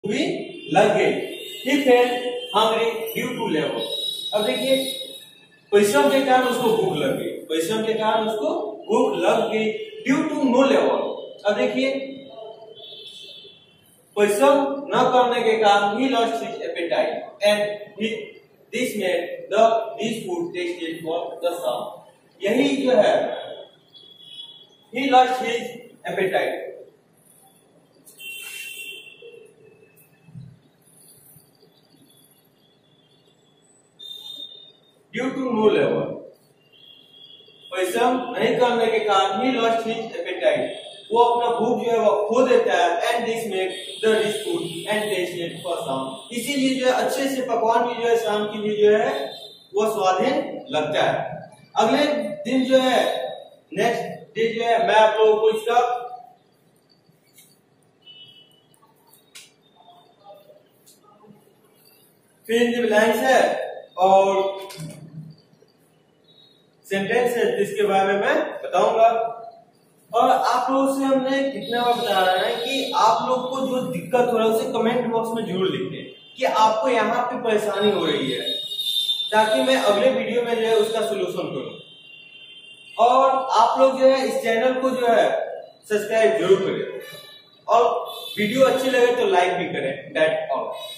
भी लग गई। ठीक है, हंग्री ड्यू टू लेबर। अब देखिए परिश्रम के कारण उसको भूख लग गई, परिश्रम के कारण उसको भूख लग गई ड्यू टू नो लेबर। अब देखिए परिश्रम न करने के कारण ही lost his appetite and this made the this food tasted for the some. यही जो है ही lost his appetite. Due to no labour, परिश्रम नहीं करने के कारण ही लॉस्ट हिज एपेटाइट, वो अपना भूख जो है वो खो देता है। And this made the rich food and tasted for some, इसीलिए जो है अच्छे से पकवान भी जो है शाम की भी जो है वो स्वादिष्ट लगता है। अगले दिन जो है नेक्स्ट डे जो है मैं आप लोगों को इसका फिल इन द ब्लैंक्स है और सेंटेंस है जिसके बारे में मैं बताऊंगा। और आप लोगों से हमने कितना बार बता रहा है कि आप लोग को जो दिक्कत हो रहा है उसे कमेंट बॉक्स में जरूर लिखें कि आपको यहाँ पे परेशानी हो रही है, ताकि मैं अगले वीडियो में जो है उसका सोल्यूशन करूं। और आप लोग जो है इस चैनल को जो है सब्सक्राइब जरूर करें और वीडियो अच्छी लगे तो लाइक भी करें। That's all.